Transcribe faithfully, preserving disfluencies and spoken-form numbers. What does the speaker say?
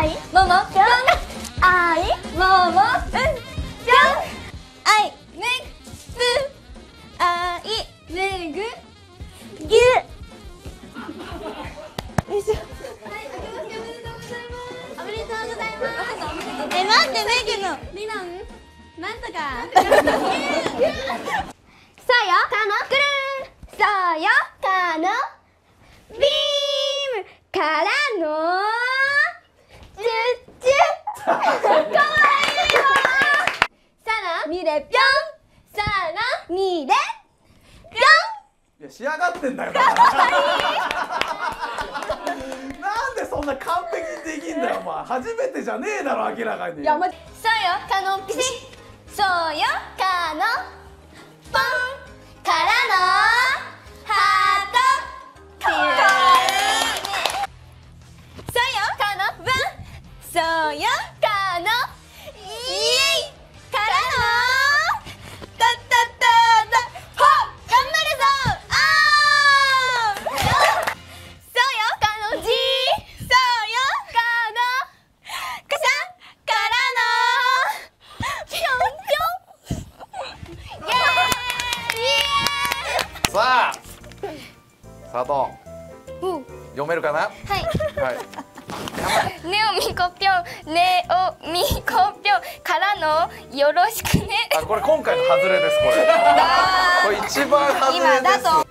いももぴょんあいももうんぴょんあいめぐあいめぐぎゅよいしょ。はい、明けましておめでとうございます。おめでとうございます。え、待って、めぐのりのんなんとかそうよ、かのくるんそうよ、かのビームからのチュッチュかわいいわさらみれぴょんさらみれぴょんいや仕上がってんだよだからなんでそんな完璧にできんだよお前初めてじゃねえだろ明らかに。 いや、ま、そうよ、かのピシッそうよ、かのポンからのハートかわいいそうよ、かのワンそうよ、かのイエイからのタッタッタッタほっ頑張るぞあーそうよ、かのジーそうよ、かのカシャからのぴょんぴょんイエーイイエーイさあ佐藤読めるかな。 はいはいネオミコぴょんネオミコぴょんからのよろしくねあこれ今回の外れですこれこれ一番外れです。 今だと